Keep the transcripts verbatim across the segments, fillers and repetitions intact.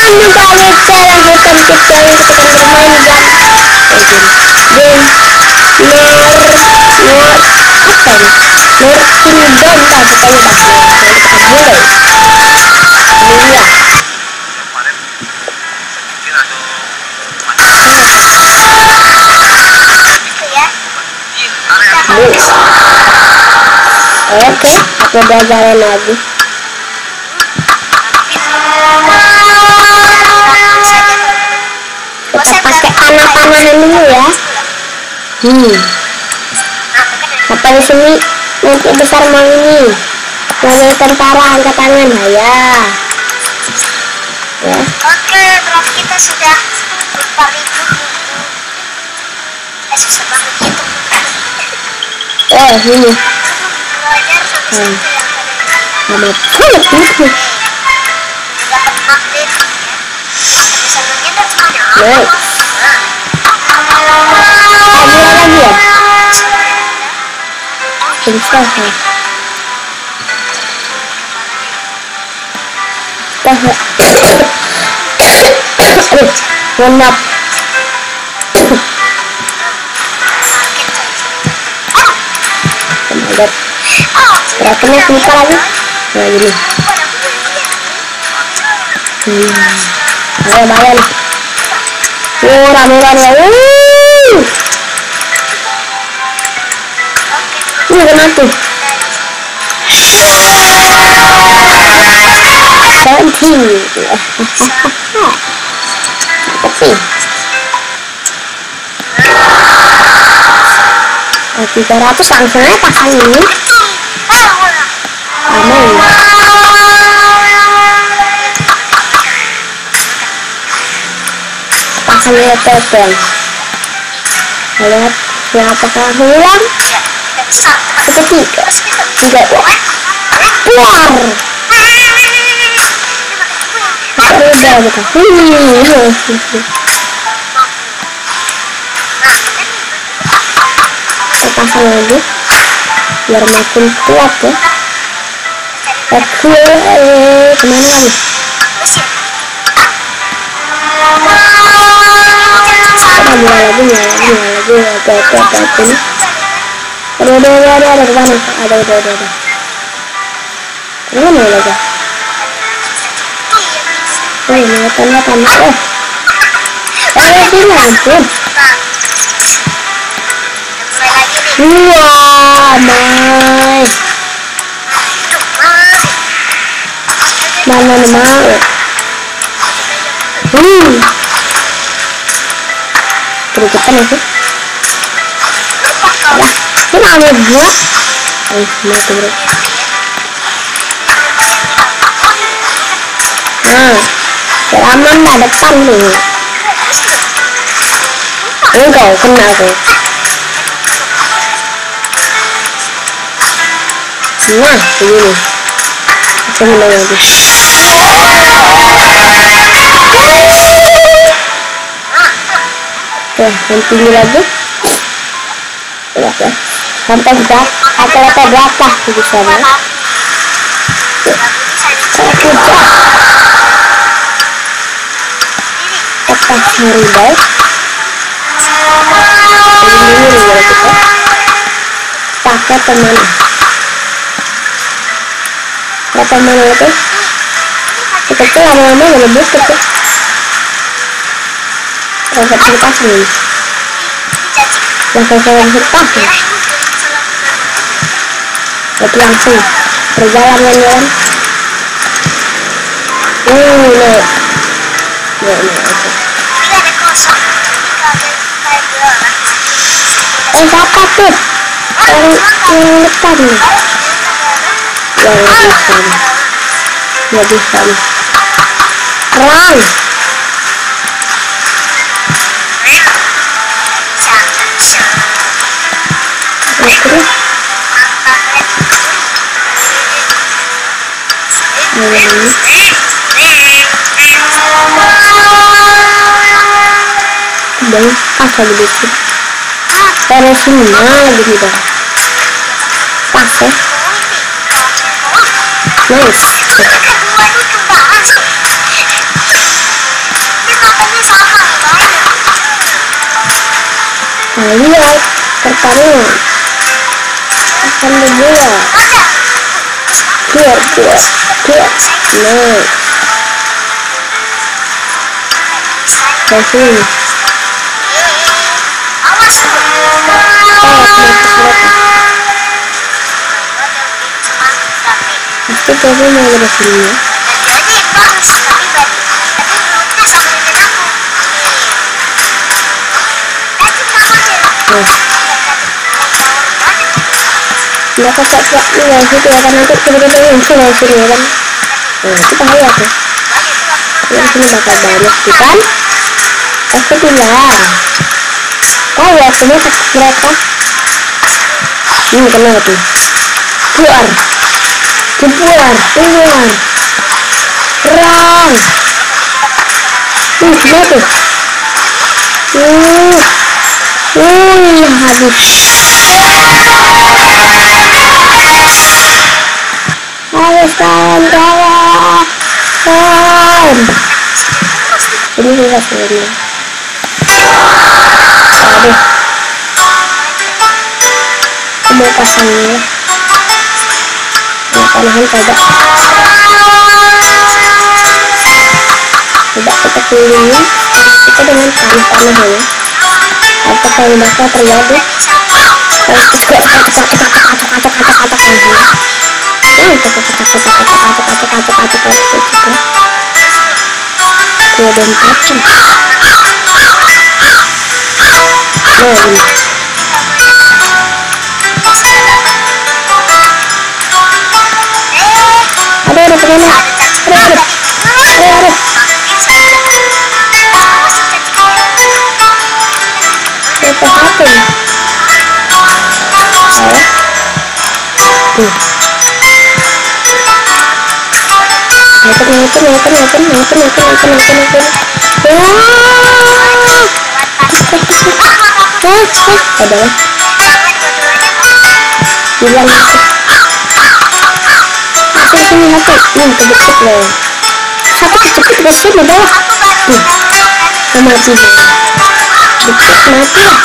juga lupa lanjutkan kita yang kita bermain game game Nor Nor apa nih Nor Kingdom tak kita udah kita mulai iya oke aku belajarin lagi kita pakai panah-panahan dulu ya. Hmm. Apa di sini nanti besar mau ini mau tentara angkat tangan ya. Ya. Oke, berarti kita sudah empat ribu. Eh susah banget gitu. Oh ini. Belajar sampai Hmm. yang Amat sulit nih. dapat update. Bisa mengingat semuanya. Nice. Lagi lagi ya. Bisa ya. Tahu. Aduh, mohon maaf. Kemudian, terakhirnya lupa lagi. Nah gini. Hmm. Ayo bayar. Oh, ramean ya. Wuh. Ini kena tuh. Ganti. Tapi. Oh, tiga ratus langsung aja pasang ini. Aman. Pasang telepon. Lihat siapakah hilang? Seketika. Tiga. Puar. Udah gitu. Kita pasang lagi biar makin kuat ya. Oke, kemana lagi? Kita mulai lagi, mulai lagi, mulai lagi. Oke, oke, oke, oke. Ada, ada, ada, ada, ada, ada, ada, ada, ada, ada. Ini mana lagi? Oh, ini tanda tanda. Oh, eh, ini ampun. Wah, nice. Mana mau? Hmm. Kerucutan itu. Ya, ini ada dua. Eh, mau turun. Nah, keraman dah depan nih. Enggak kena tuh. Nah, ini. Kita mulai lagi. Oke, nanti lagi. Oke, sampai sudah rata-rata berapa bisa ya? Oke, kita cari baik. Ini dulu kita pakai teman. Berapa mana itu? Kita tuh lama-lama ngebut itu. Langsung lepas nih. Langsung saya lepas nih. Jadi langsung berjalan jalan. Uh, nih. Nih, nih, oke. Eh, siapa tuh? Yang yang depan nih. Ya, nggak bisa nih. Nggak bisa nih. Run. Terus ini dan apa begitu dari sini lagi gitu pas ya nice Nah, lihat pertarungan akan dimulai. Biar, biar, biar. Nah, kasih. Awas lu. Oh, pasti kamu mau bersini ya. Jadi bagus tapi badi. Tapi mulutnya sama dengan aku. Nah, nggak kakak kak nggak situ ya kan nanti tiba-tiba muncul dari sini ya kan. Nah, itu bahaya tuh. Yang sini bakal banyak sih kan. Pasti bilang. Kau ya semua takut mereka. Ini kenapa tuh? Keluar, keluar, keluar. Perang. Ini gimana tuh? Uh, uh, habis. Habis kawan, kawan, kawan. Ini susah sebenarnya. Aduh, aku mau pasangnya. Nah, panahan coba. Coba kita kelilingi kita dengan panah-panah ya. Apakah yang bakal terjadi? Kalau kita juga acak-acak-acak-acak-acak-acak-acak lagi. Nah, acak-acak-acak-acak-acak-acak-acak-acak-acak. Dua dan empat. Nah, ini. Ada ada kemana? Ada ada. Ada ada. Apa apa ya? Saya. Tuh. Naikin naikin naikin naikin naikin naikin naikin naikin naikin. Wah. Hah? Hah? Ada lah. Bilang masuk. Masuk sini masuk. Nih kejepit loh. Satu kejepit ke sini bawah. Tuh. Sama mati nih. Dikit mati ya.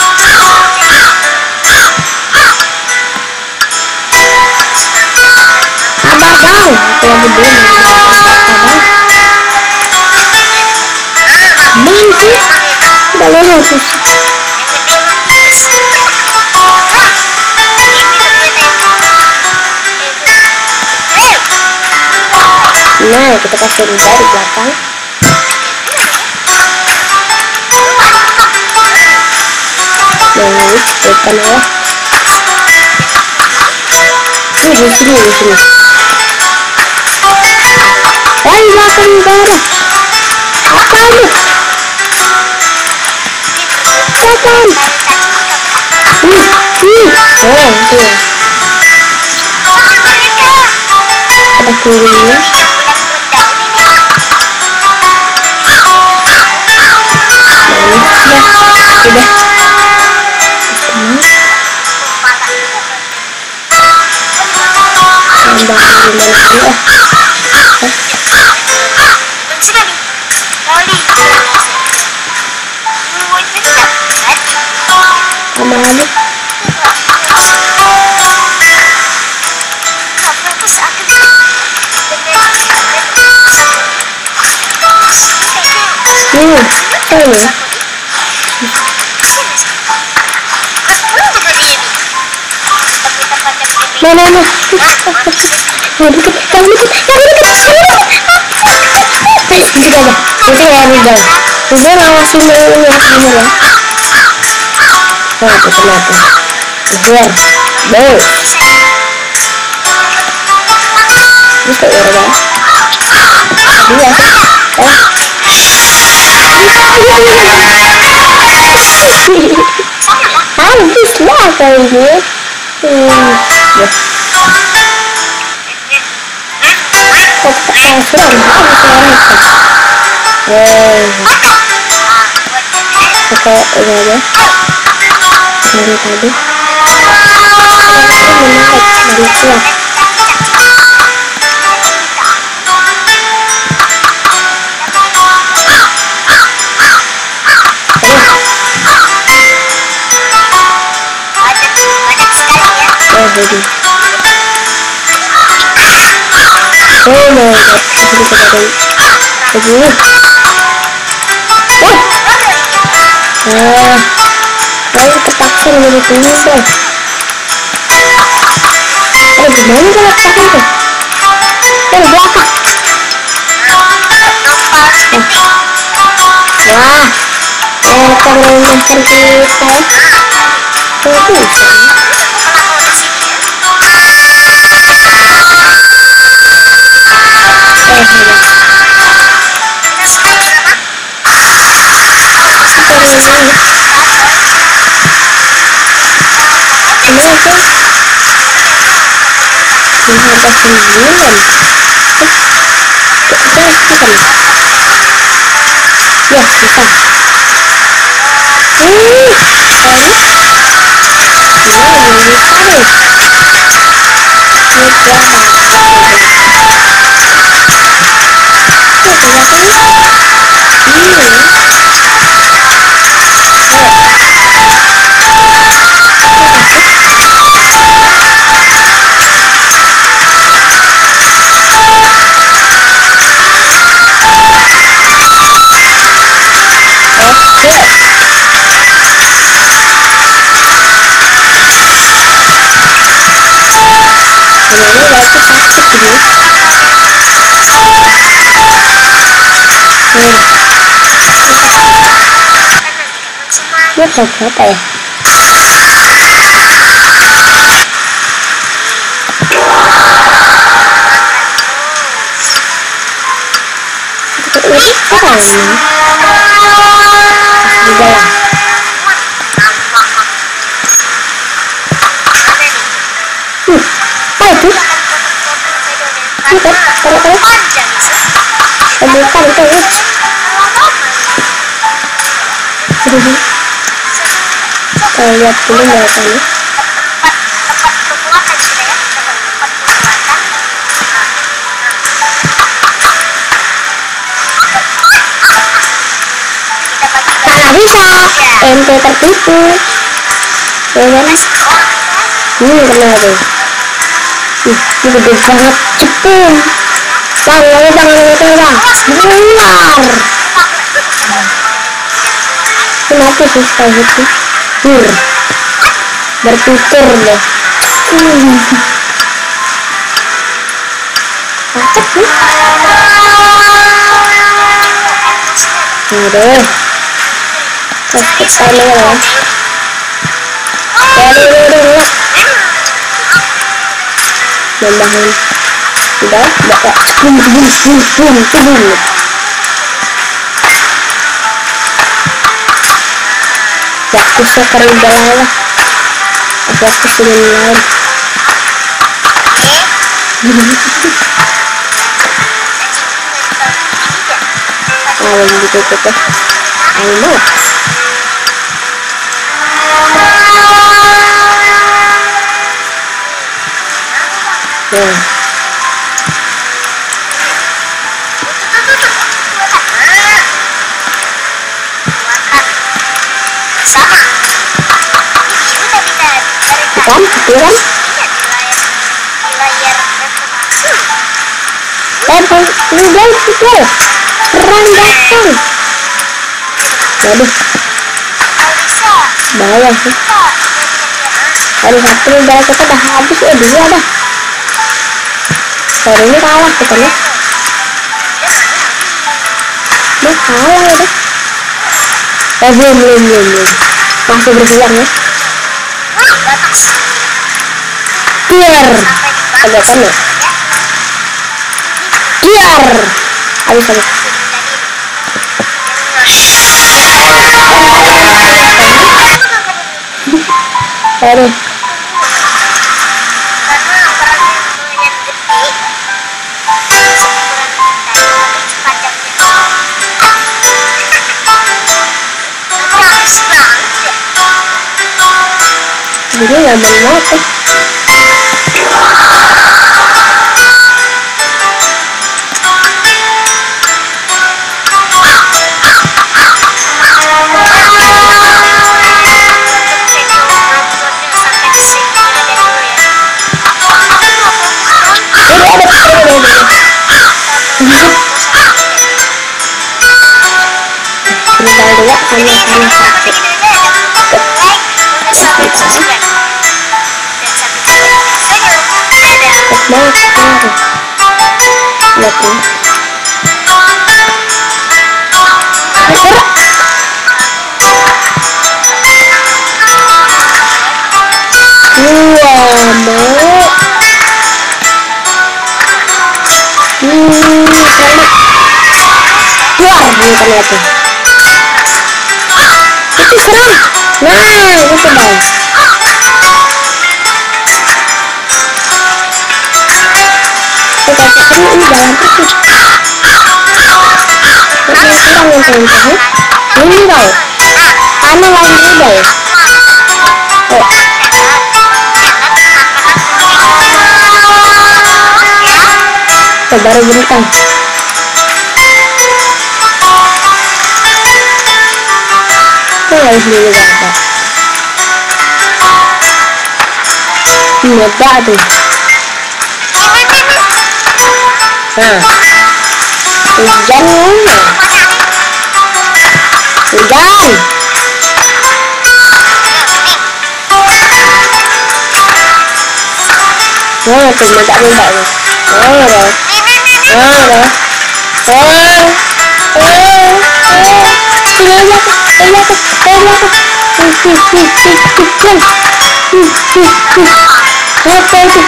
Abang bang. Aku lagi beli. Abang sih. Udah lewat sih. Nah, kita kasih rida di belakang. Nah, depan ya. Ini di sini, di sini. Wah, belakang darah. Apa ini? Belakang. Ih, ih. Oh, tuh. Ada kulinya. Udah. Tambah gimana ya? Sama lagi. Hmm, ini. Mana mana? Yang dikit, yang dikit, yang dikit, yang dikit. Di sini aja. Itu ya Ridal. Ridal ngawasin ini yang bener ya. Nah, itu kenapa? Keluar. Bau. Ini kayak orang ya. Iya. Eh. Habis lah kali ini. Hmm, ya. Kok tak suram habis orang itu. Eh. Oke, ini aja. Ini tadi. Ini menarik dari kuat. Oh jadi oh my god jadi keadaan begini. Wah ah saya terpaksa menjadi penyumbang. Eh gimana kalau letakkan tuh eh belakang. Wah eh terlemahkan kita oh bisa menghadap sembilan kita lakukan ya bisa uh ini ini bisa nih ini berapa ya? Ini apa ini? Di dalam. Hmm, apa itu? Ini kan, kalau-kalau bukan itu ya. Kita lihat dulu mereka. Mana bisa ente tertipu ya kan? Hmm benar deh. Ih, ini gede banget cepung bang, lalu bang, lalu bang keluar. Kenapa sih sekali itu hur bertutur deh. Hmm. Apa sih? Udah terus kita lihat ya. Dari dulu membangun sudah bapak bum bum bum bum bum. Waktu sekarang jalan lah. Aku waktu sini lain. Oh gitu gitu. Ayo mau. Nah. Kan, pikiran? Telepon, udah pikir, perang datang. Waduh, bahaya sih. Hari satu negara kita udah habis, eh dua dah. Hari ini kalah kita nih. Udah kalah ya deh. Eh belum belum belum belum. Masih berjuang ya. Biar agak kan ya. Biar habis habis. Aduh. Jadi nggak mau apa? tinggal dua sama sama satu. Cepet banget sekarang. Lihat nih. Gerak. Dua mau. Hmm, kali. Keluar nih ternyata. Itu serang. Nah, itu bang. Kita ini ini jalan terus. Tapi serang yang teman-teman. Ini tau. Anu lain beda ya. Oh. Oh, baru bentang. Oh, harus dulu apa? Nyoba tuh. Nah, hujan ya. Hujan. Oh, tuh mata mata nih. Oh, dah. Oh, dah. Oh, oh, oh. Ini apa? Ini apa? Ini apa? Hih, hih, hih, hih, hih. Hih, hih, hih. Apa itu?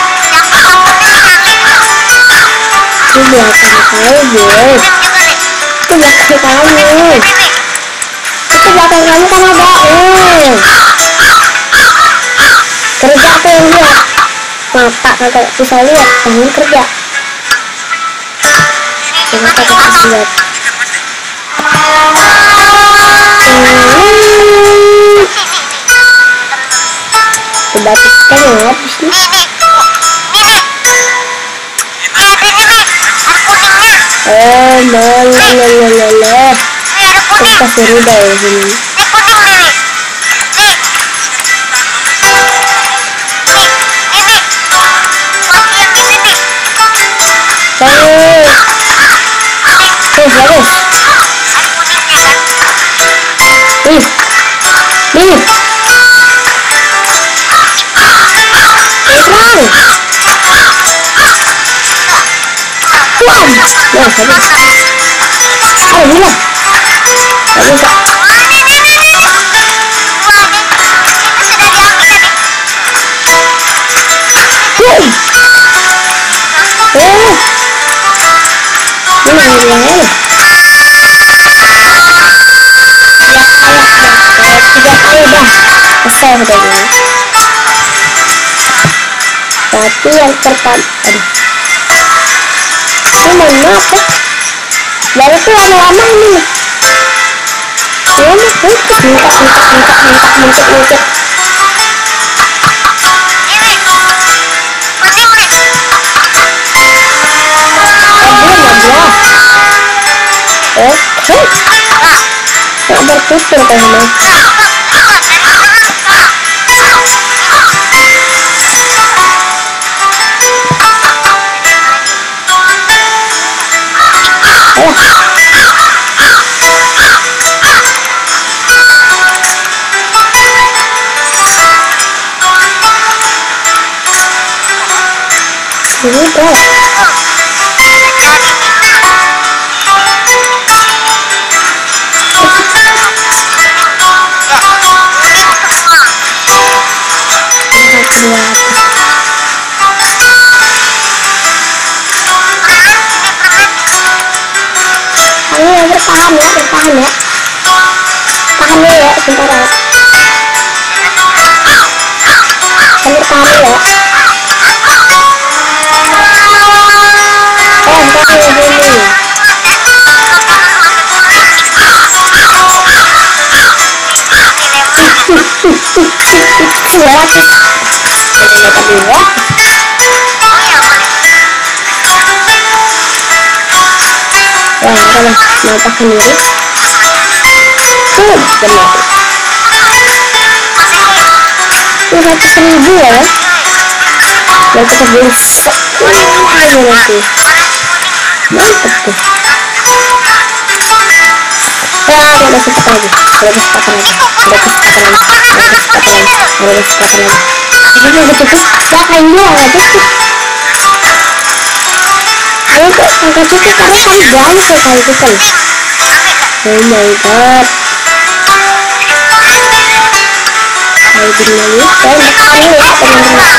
Itu belakang kamu, Boy. Itu belakang kamu. Itu belakang kamu kan ada. Oh. Kerja tuh yang lihat. Mata kagak bisa lihat, tangan kerja. Coba kakak lihat. Coba kita habis nih. Oh, lalalala. Kita seru deh ini. Oh, oh bagus. Nih, nih. Terang. Tuan. Nah, habis. Ayo, bilang. Gak bisa. Tuan. Oh. Ini yang ini. Tiga kali, tiga kali dah. Selesai udah ini. Tapi yang pertama, aduh. Ini mana apa? Baru tuh lama-lama ini nih. Ini nih, minta, minta, minta, minta, minta, minta. Oke, nggak berputar kayaknya. Ini udah. Ayo bertahan ya, bertahan ya. Tahan dulu ya, sebentar ya. Kamu bertahan dulu ya. Oh, bertahan dulu. Suara sih. Kita dulu ya. Wah, kalau nampakkan diri. Tuh, benar. Ini ratus ribu ya. Dan kita beli sepuluh nanti. Mantap tuh. Ya, ada kesempatan lagi, ada kesempatan lagi, ada kesempatan lagi, ada kesempatan lagi, ada kesempatan lagi. Ini udah cukup, ya kain dua nggak cukup. Ayo kok nggak cukup karena kan banyak ya kali itu kan. Oh my god. Ayo gimana ya? Saya bertahan ya teman-teman.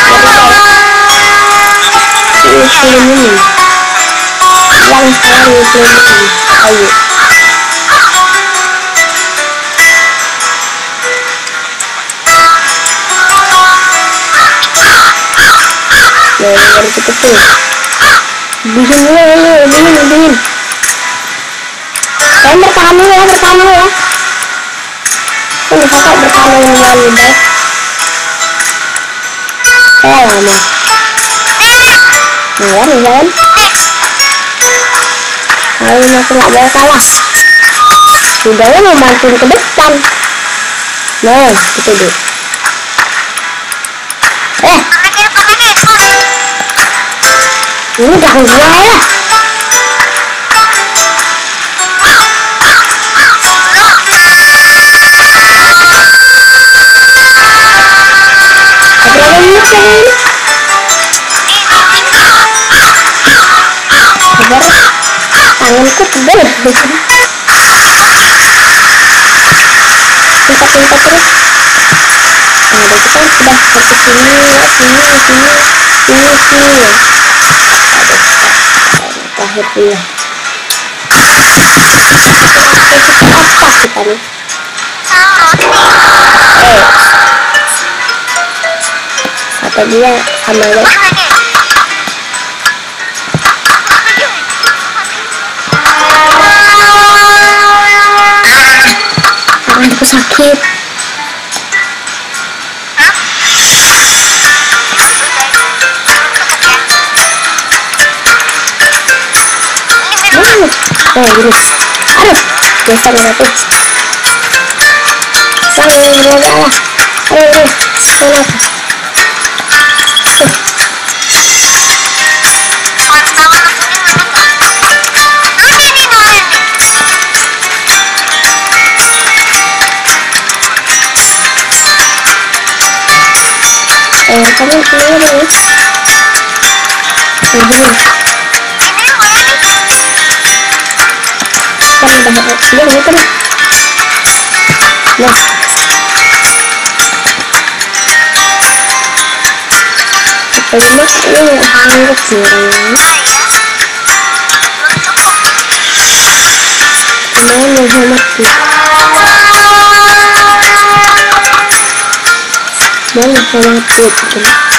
Ini film ini. Yang sekali film ini. Ayo. Ya, baru cukup tuh. Bikin dulu, ayo, bikin, bikin. Saya bertahan dulu ya, bertahan dulu ya. Ini kakak bertahan dulu lagi, baik. Saya lama. Nah, ya, jalan. Ayo, masih nggak boleh kalah. Sudah ya, mau mancing ke depan. Nah, itu dulu. Eh, ini ganggu ya. Berapa menit lagi? Sabar, tanganku tebal. Pintar-pintar terus. Nah, dan kita sudah sampai sini ya, sini, sini, sini, sini ya. Aduh, terakhir dulu. Apa kita nih? Eh, kata dia sama ya. Tanganku sakit. Oh gini, aduh, geser aku. Sana ini dulu lah. Aduh, aduh, sana. Eh, kamu sini dulu. Begini. Kan udah udah gitu nih. Nah. Apa ini ini hangus nih orangnya. Mau Muhammad tuh. Mau Muhammad tuh gitu.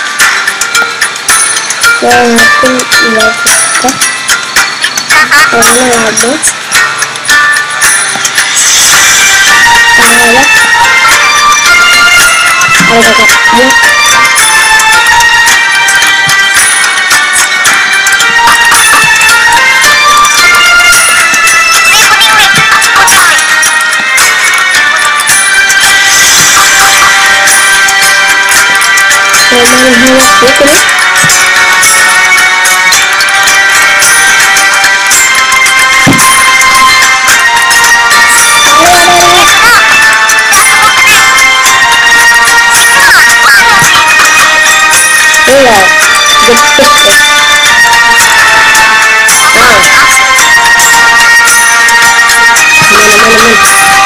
Ya, aku nggak suka. Orangnya lama. Ayo, ayo kakaknya. Memang hebat gitu nih. Iya, getuk ya. Wow. Mana-mana-mana.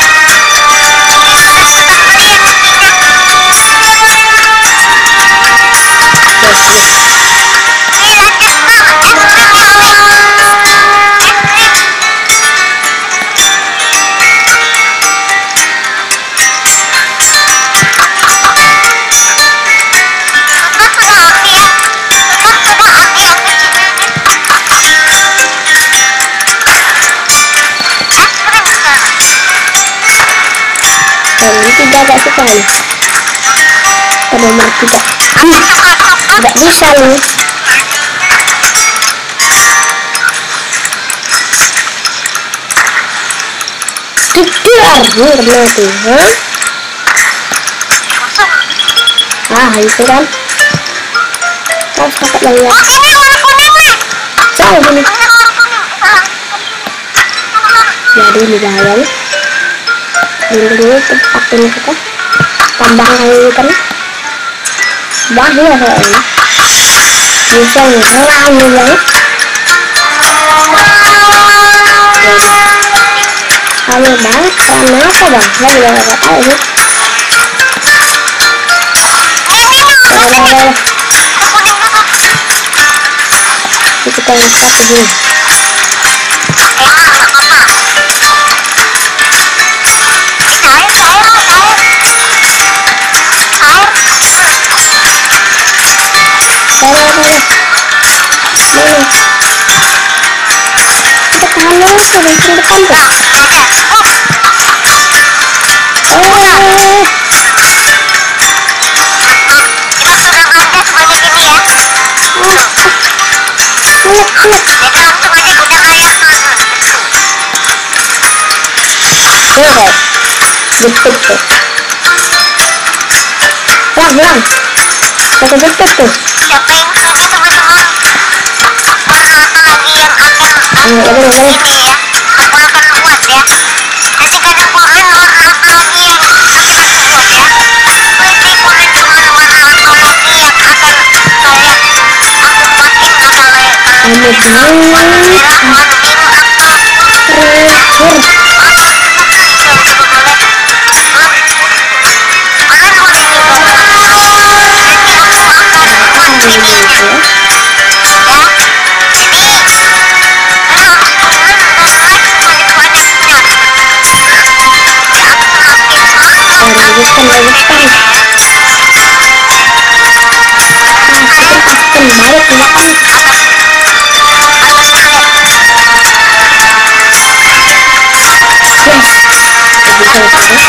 Ini tidak agak suka nih. Pada nomor tiga. Amat. Tidak bisa nih. Kejar murna tuh, ha? Ah, itu kan. Harus dapat lagi ya. Jauh ini. Jadi ini bahaya nih. dulu tempatin kita tambang kayu ikan bahaya soalnya bisa ngelang banget. Hamil banget karena apa bang? Saya juga gak tau sih. Lalu kita lihat begini. Mana mana? Kita kemana? Sudah di depan tuh. Oh. Iya guys, jepit tuh. Pelan pelan. Pakai jepit tuh. Siapa yang punya teman-teman? Mana lagi yang akan Hmm, aku ini, ini. ini ya? Aku akan buat ya. Nanti kalian komen warna apa lagi yang akan aku buat ya. Nanti komen di mana warna apa lagi yang akan kalian aku buatin apa lagi. Amit Warna banget. merah, warna biru apa? Terakhir. Lanjutkan, lanjutkan. Nah, kita akan balik ke belakang. Yes, bisa ya.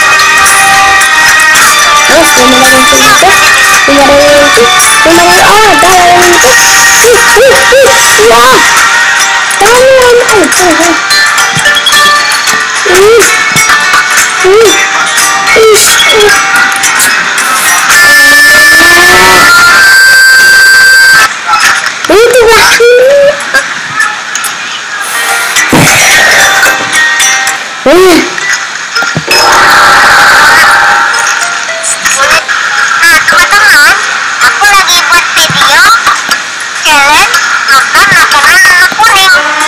Yes, lima ratus itu, lima ratus itu, lima ratus. Oh, ada yang itu. Ih, ih, ih, wah. Teman, oh, oh, oh. Ih, ih, ih, ih. Itu wah. Ih. Nah, teman-teman, aku lagi buat video challenge makan makanan anak kuning.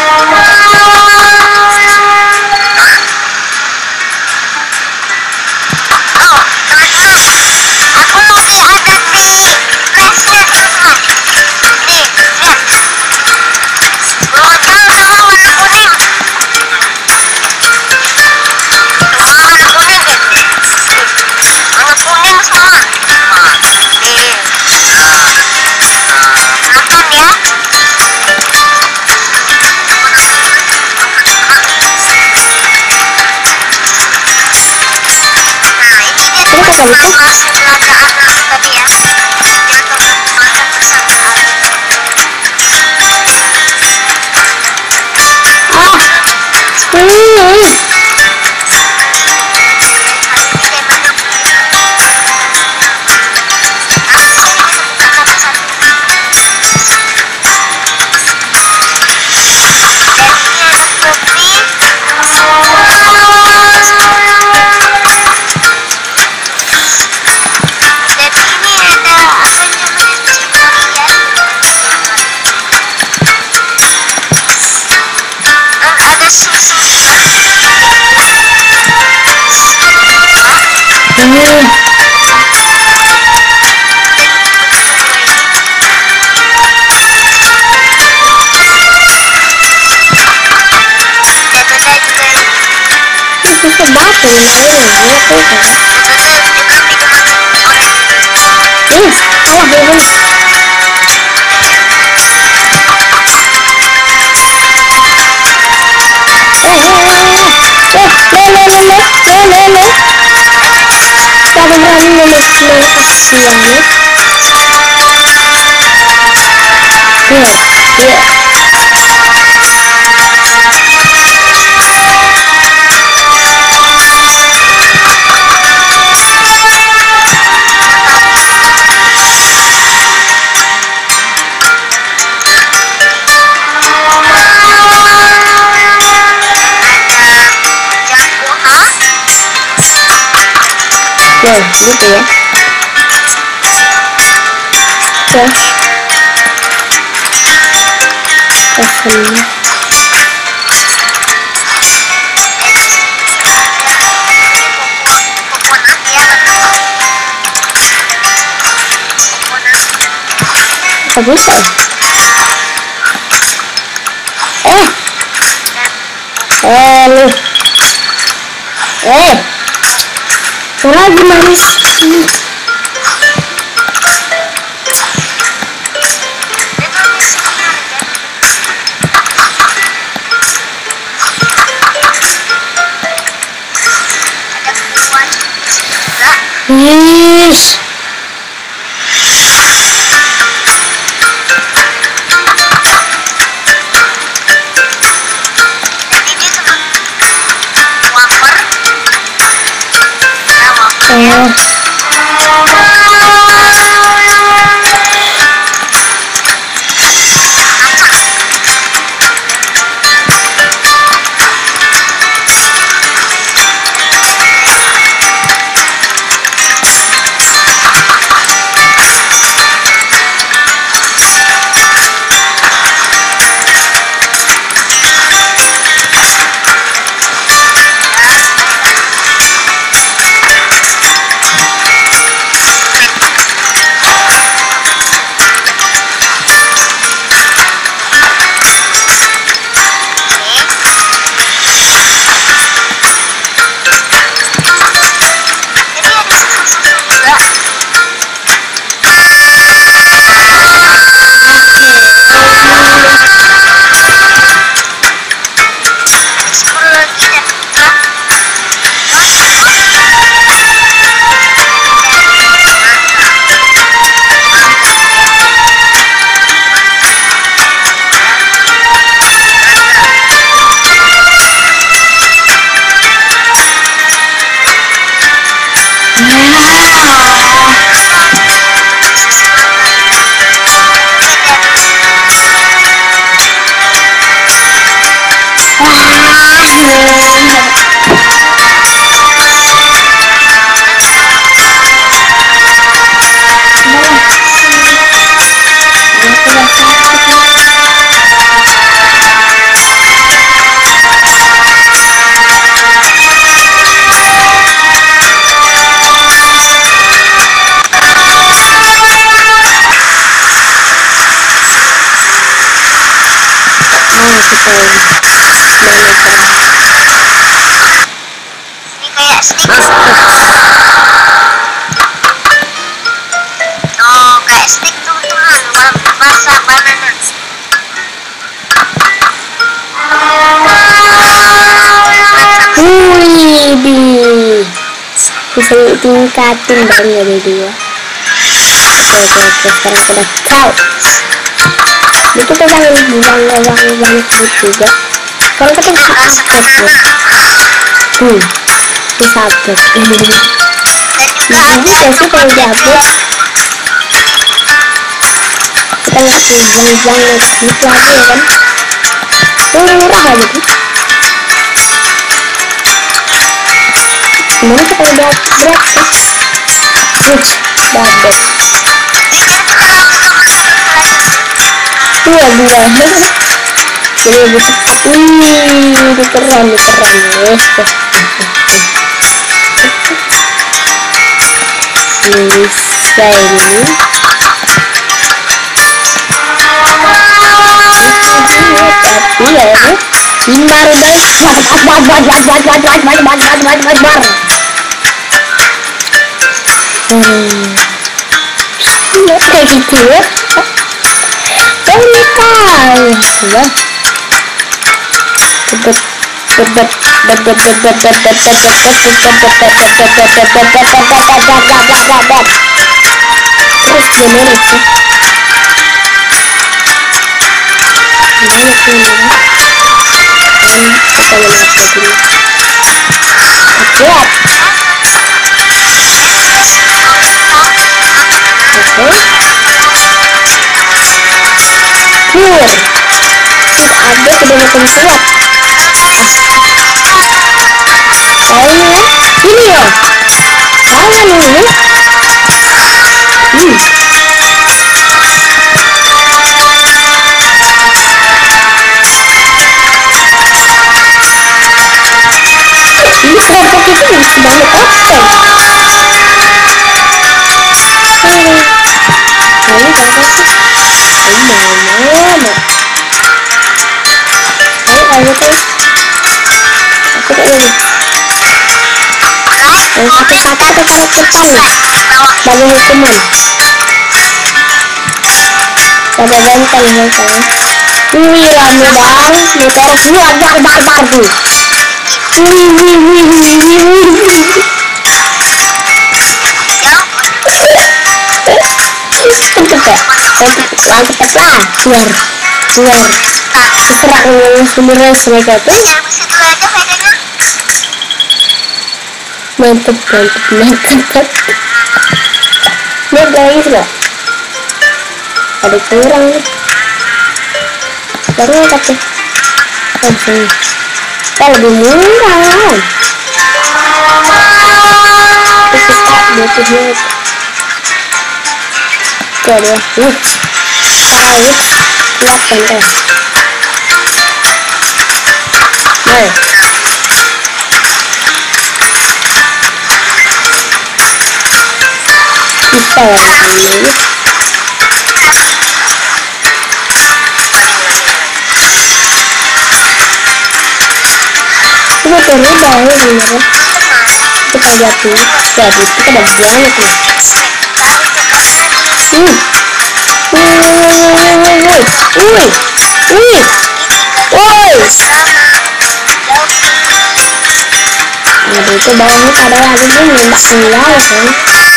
Oh, teman-teman, aku lagi ada di flashnya, teman-teman. Nih, lihat. Belum tahu semua warna kuning. Semua warna kuning, guys. Warna kuning semua. Nih. Makan ya. Nah, ini dia teman-teman hasil pelajaran aku tadi ya. Kita makan bersama. Ah. Ih. Ih. Susah banget ya mainnya, ya tuh kan. Ih, salah belum. Eh, eh, eh, eh, le, le, le, le, le, le, le. Siapa berani meluk meluk kasihannya? Iya, iya. gitu ya. Oke, pesen apa bisa ya? Eh eh lu eh suara gimana sih? Yes. Oh. Ini kayak stick. Tuh kayak stick teman-teman, rasa banana. Wih, bisa ditingkatin bang jadi dua. Oke oke oke, sekarang sudah kau. Itu tuh bang bilang wangi banget gitu juga. Kalau kita bisa upgrade ya. Hmm, bisa upgrade. Bisa sih kalau di upgrade. Kita nggak buang-buang gitu aja ya kan. Murah aja tuh. Gimana sih kalau di upgrade tuh? Wih, bagus. Iya dua. Jadi bisa. Wih, itu keren, itu keren. Bisa ini. Tapi ya ini lima rudal bar bar bar bar bar bar bar bar bar bar bar bar bar. Hmm. Ya kayak gitu ya. Bentar. Ya. Bebet bebet bebet bebet bebet bebet bebet. Terus gimana sih? Gimana sih ini? Ini apa yang aku dulu? Upgrade. Oke. Cool. Kita update udah makin kuat. Oh ini ya, ini ya. Jangan ini. Hmm. Ini perampok itu bisa banget offset. Hmm. Lalu berapa sih? Oh mama. Ayo ayo tuh. Aku tuh ini. Yang satu kata tuh kalau kita nih. Bagi hukuman. Ada benteng benteng. Wih rame banget nih terus lu agak barbar tuh. Wih wih wih wih wih wih. Cepet ya, langsung cepet lah, biar biar terserah sebenarnya mereka tuh. Mantep mantep mantep. Lihat guys loh, ada kurang nih. Baru tapi langsung kita lebih murah. Kita butuhnya oke deh, uh, tahu, lihat kan eh, nah, bisa ya ini, itu terus baru bener, kita lihat dulu, jadi kita ada banyak nih. Hmm. Wih, wih, wih, wih, wih, wih, wih, wih. Aduh, itu bawahnya ada lagi nih, nembak senjata kan.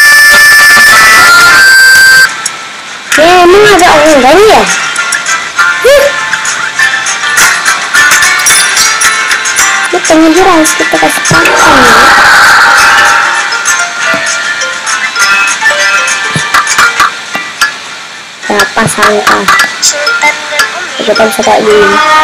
Ya, emang ada orang ya? Huh. Ini penghijau harus kita kasih pakan ya. Siapa sangka kita bisa kayak gini.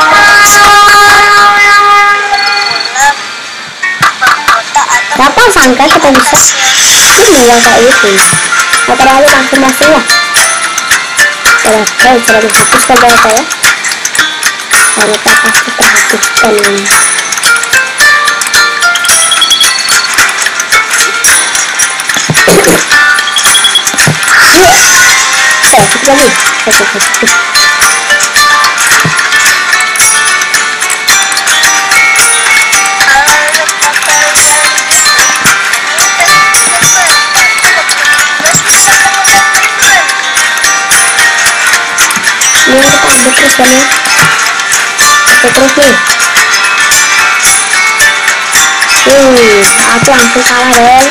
Siapa sangka kita bisa ini yang kayak gitu. Nah terlalu langsung masuk lah. Cara cara cara menghapuskan data ya. Karena tak pasti kita hapuskan ini. Eh, kita lagi. Oke, oke, oke. Ini kita ambil terus kan ya. Oke, terus nih. Wih, aku langsung kalah dong.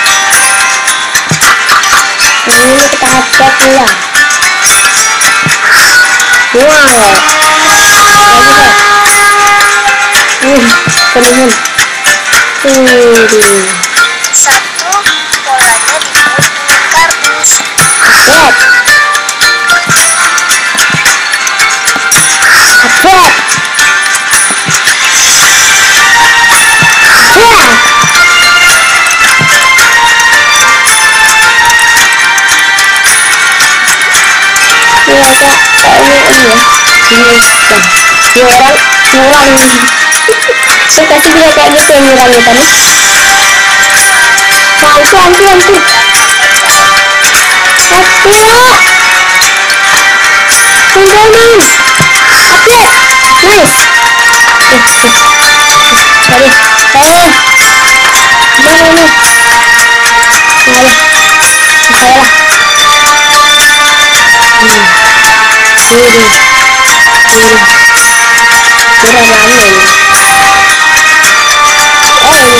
Ini kita cek dulu ya. Wow, lagi deh. Uh, penuhin. Uh, Satu bolanya dibuat dengan kardus. Upset. Upset. Upset. Ini agak kayaknya ini ya. Ini kan. Ini orang kurang. Saya kasih dia kayak gitu yang nyurangnya tadi. Nah itu anti anti. Upset. Tunggu nih. Upset. Nice. Eh, eh. Tadi. Eh. Gimana nih? Nah ya. Saya lah. Hmm. Diri. Diri. Kurang lama ini. Oh ini.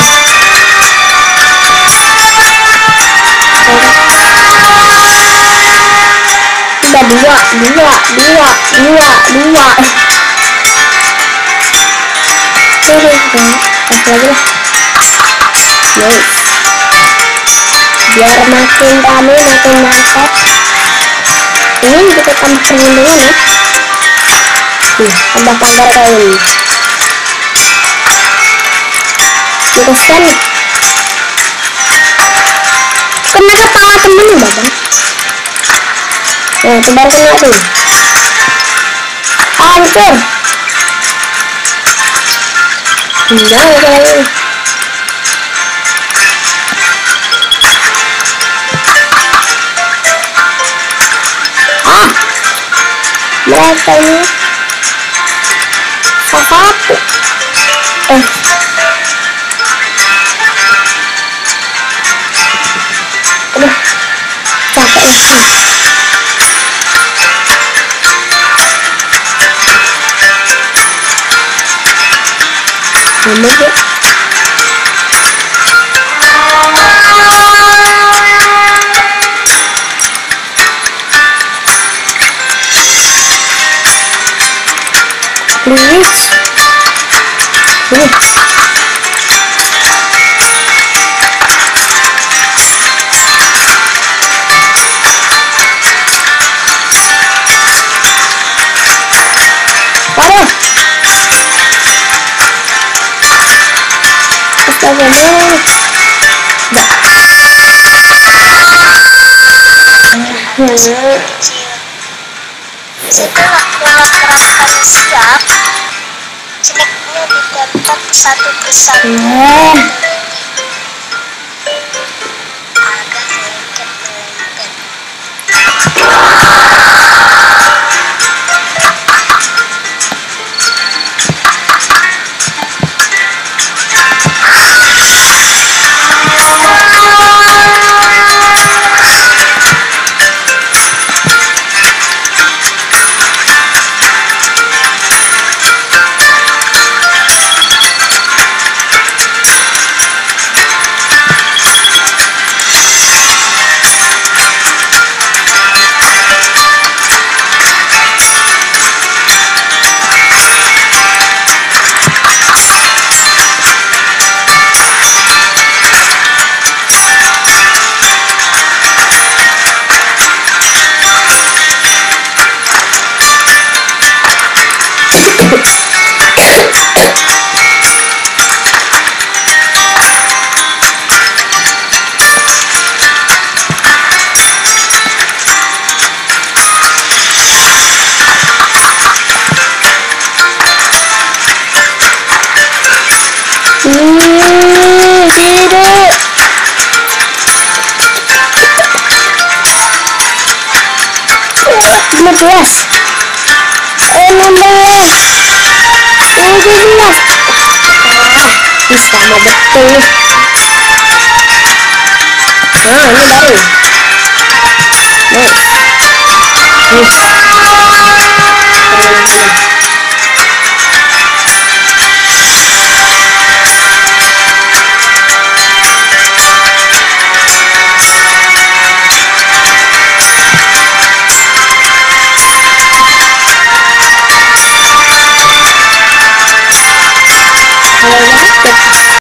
Sudah dua, dua, dua, dua, dua. Oke, kasih lagi lah. Nice. Biar makin rame, makin mantap. Ini kita tambah perlindungan ya. Nih, tambah pagar kayak ini. Teruskan nih. kena kepala temen udah bang. Nah, itu baru kena tuh. Hancur. Nah, kayaknya. Ah, mereka ini satu. Eh. Aduh, capek sih. Lama ya. Please. Uh. Parah. Astagfirullah. Kecil. Setelah pola gerakan siap, snacknya didapat satu persatu. Eh. Agak lengket-lengket. Hmm, tidak. lima belas. enam belas. tujuh belas. Ah, bisa mau betul. Nah, ini baru. Nice. Nice.